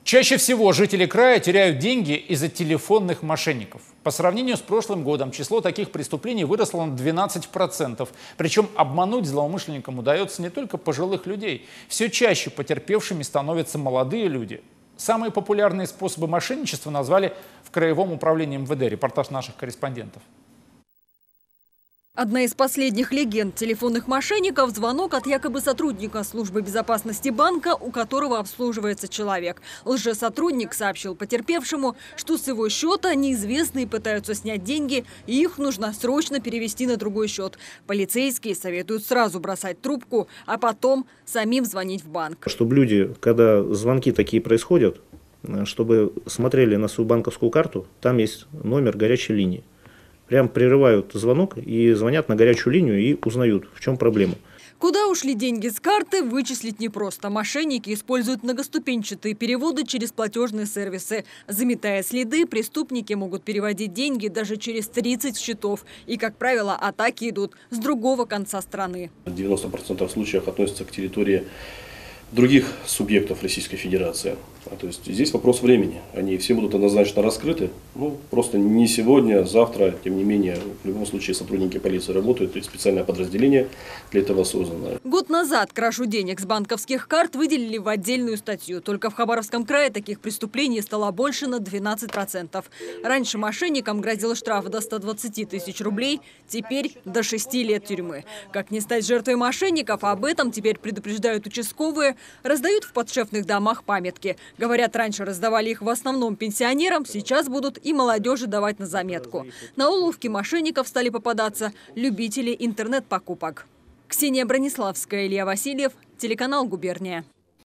Чаще всего жители края теряют деньги из-за телефонных мошенников. По сравнению с прошлым годом число таких преступлений выросло на 12%. Причем обмануть злоумышленникам удается не только пожилых людей. Все чаще потерпевшими становятся молодые люди. Самые популярные способы мошенничества назвали в Краевом управлении МВД. Репортаж наших корреспондентов. Одна из последних легенд телефонных мошенников – звонок от якобы сотрудника службы безопасности банка, у которого обслуживается человек. Лжесотрудник сообщил потерпевшему, что с его счета неизвестные пытаются снять деньги, и их нужно срочно перевести на другой счет. Полицейские советуют сразу бросать трубку, а потом самим звонить в банк. Чтобы люди, когда звонки такие происходят, чтобы смотрели на свою банковскую карту, там есть номер горячей линии. Прям прерывают звонок и звонят на горячую линию и узнают, в чем проблема. Куда ушли деньги с карты, вычислить непросто. Мошенники используют многоступенчатые переводы через платежные сервисы. Заметая следы, преступники могут переводить деньги даже через 30 счетов. И, как правило, атаки идут с другого конца страны. 90% случаев относятся к территории других субъектов Российской Федерации. То есть здесь вопрос времени. Они все будут однозначно раскрыты. Просто не сегодня, а завтра. Тем не менее, в любом случае сотрудники полиции работают, и специальное подразделение для этого создано. Год назад кражу денег с банковских карт выделили в отдельную статью. Только в Хабаровском крае таких преступлений стало больше на 12%. Раньше мошенникам грозил штраф до 120 тысяч рублей, теперь до 6 лет тюрьмы. Как не стать жертвой мошенников, об этом теперь предупреждают участковые, раздают в подшефных домах памятки. Говорят, раньше раздавали их в основном пенсионерам, сейчас будут и молодежи давать на заметку. На уловки мошенников стали попадаться любители интернет-покупок. Ксения Брониславская, Илья Васильев, телеканал «Губерния».